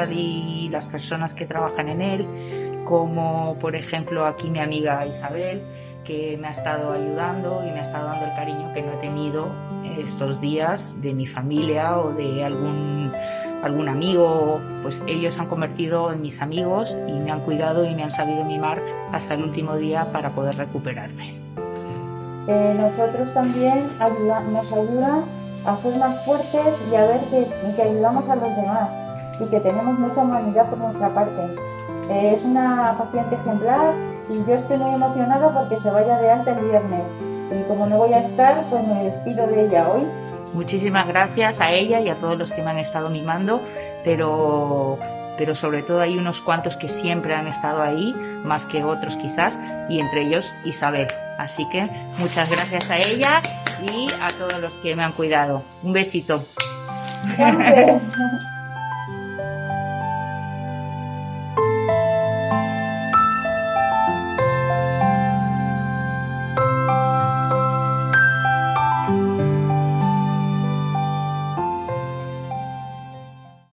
hospital y las personas que trabajan en él, como por ejemplo aquí mi amiga Isabel, que me ha estado ayudando y me ha estado dando el cariño que no he tenido estos días de mi familia o de algún amigo. Pues ellos se han convertido en mis amigos y me han cuidado y me han sabido mimar hasta el último día para poder recuperarme. Nosotros también nos ayuda a ser más fuertes y a ver que ayudamos a los demás y que tenemos mucha humanidad por nuestra parte. Es una paciente ejemplar y yo estoy muy emocionada porque se vaya de alta el viernes. Y como no voy a estar, pues me despido de ella hoy. Muchísimas gracias a ella y a todos los que me han estado mimando, pero sobre todo hay unos cuantos que siempre han estado ahí, más que otros quizás, y entre ellos Isabel. Así que muchas gracias a ella y a todos los que me han cuidado. Un besito. Gracias.